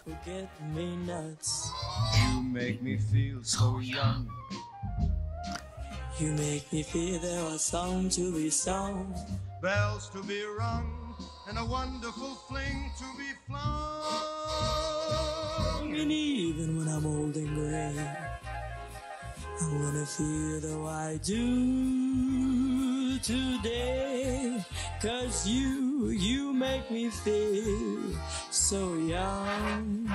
forget-me-nots. You make me feel so young. You make me feel there was song to be sung, Bells to be rung, and a wonderful fling to be flung. and even when I'm old and gray, I'm gonna feel though I do today. 'Cause you make me feel so young.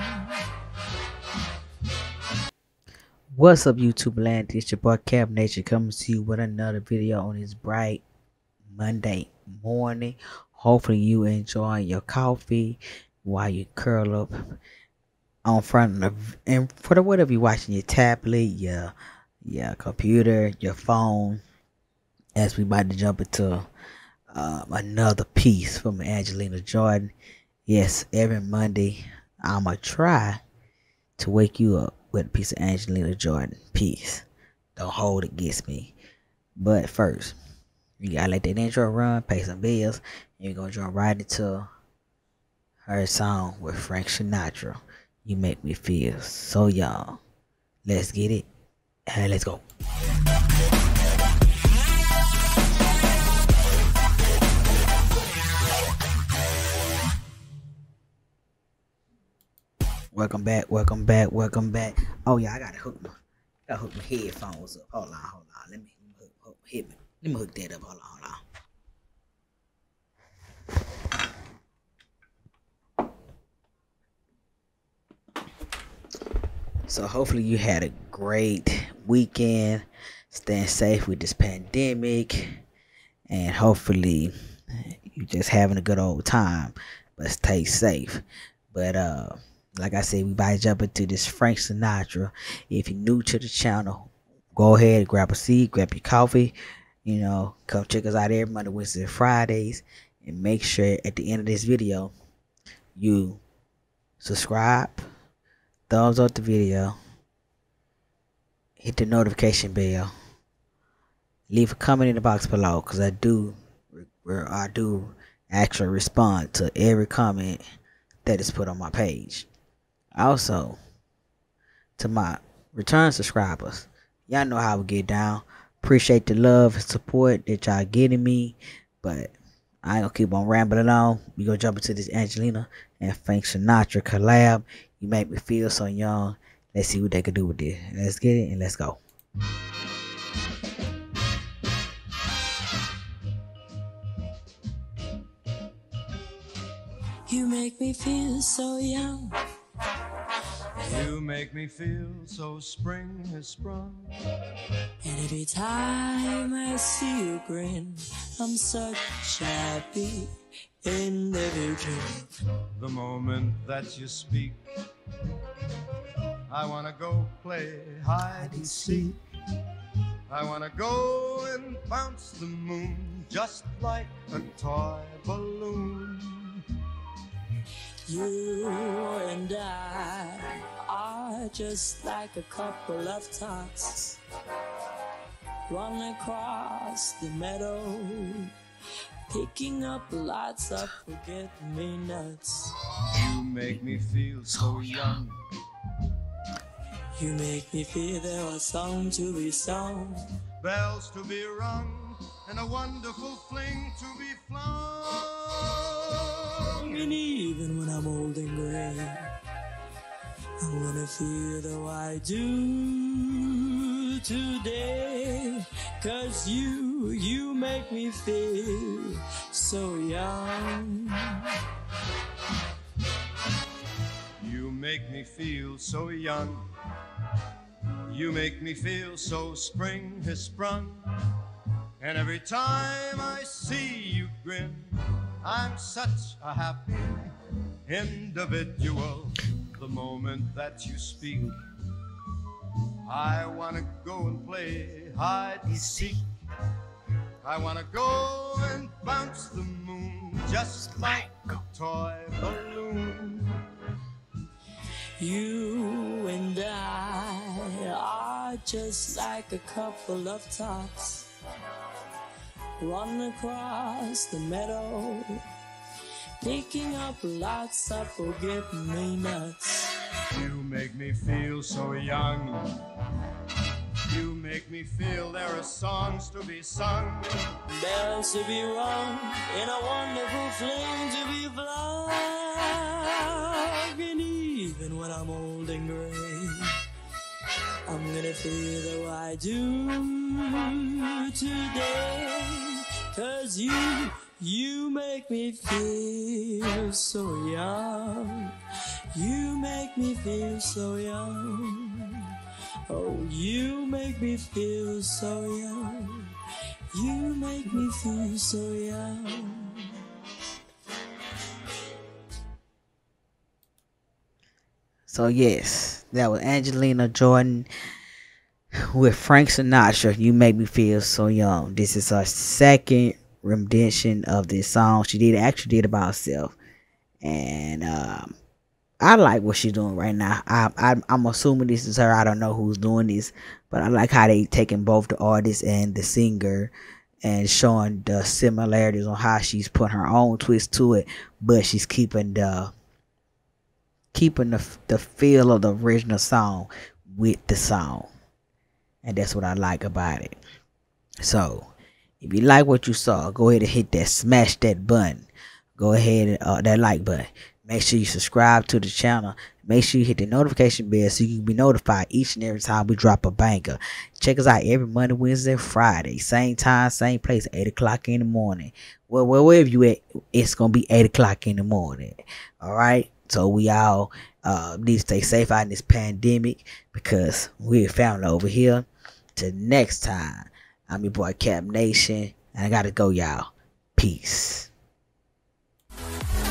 What's up, YouTube land? It's your boy Cap Nation coming to you with another video on this bright Monday morning. Hopefully you enjoy your coffee while you curl up on front of and for whatever you're watching, your tablet, your computer, your phone. As we about to jump into another piece from Angelina Jordan. Yes, every Monday I'ma try to wake you up with a piece of Angelina Jordan piece. Don't hold it against me. But first, you gotta let that intro run, pay some bills, and you're gonna jump right into her song with Frank Sinatra. You make me feel so young. Let's get it, and let's go. Welcome back. Oh yeah, I gotta hook my headphones up. Hold on. Let me hook that up. Hold on. So hopefully you had a great weekend, staying safe with this pandemic, and hopefully you just having a good old time, but stay safe. But like I said, we about to jump into this Frank Sinatra. If you're new to the channel, go ahead, grab a seat, grab your coffee, come check us out every Monday, Wednesdays, and Fridays, and make sure at the end of this video you subscribe, thumbs up the video, hit the notification bell, leave a comment in the box below, because I do actually respond to every comment that is put on my page. Also, to my return subscribers, y'all know how we get down. Appreciate the love and support that y'all getting me, but I ain't gonna keep on rambling on. We gonna jump into this Angelina and Frank Sinatra collab. You make me feel so young. Let's see what they can do with this. Let's get it and let's go. You make me feel so young. You make me feel so spring has sprung. And every time I see you grin, I'm such happy in every dream. The moment that you speak, I wanna go play hide and seek. I wanna go and bounce the moon just like a toy balloon. You and I are just like a couple of tots running across the meadow, picking up lots of forget-me-nots. You make me feel so young. You make me feel there was song to be sung, Bells to be rung, and a wonderful fling to be flung. and even when I'm old and gray, I'm gonna feel though I do today. 'Cause you make me feel so young. You make me feel so young. You make me feel so spring has sprung. And every time I see you grin, I'm such a happy individual. The moment that you speak, I wanna go and play hide and seek. I wanna go and bounce the moon just like a toy balloon. You and I are just like a couple of tots run across the meadow, picking up lots of forget-me-nots. You make me feel so young. You make me feel there are songs to be sung, bells to be rung, and a wonderful flame to be flung. And even when I'm old and gray, I'm gonna feel the way I do today. 'Cause you make me feel so young. You make me feel so young. Oh, you make me feel so young. You make me feel so young. So yes, that was Angelina Jordan with Frank Sinatra. You make me feel so young. This is her second rendition of this song. She actually did it by herself, and I like what she's doing right now. I'm assuming this is her. I don't know who's doing this, but I like how they taking both the artist and the singer and showing the similarities on how she's put her own twist to it, but she's keeping the feel of the original song with the song, and that's what I like about it. So if you like what you saw, go ahead and hit that, smash that button, go ahead and that like button. Make sure you subscribe to the channel. Make sure you hit the notification bell so you can be notified each and every time we drop a banger. Check us out every Monday, Wednesday, and Friday. Same time, same place, 8 o'clock in the morning. Well, wherever you at, it's going to be 8 o'clock in the morning. All right? So we all need to stay safe out in this pandemic because we're family over here. Till next time, I'm your boy Cap Nation, and I got to go, y'all. Peace.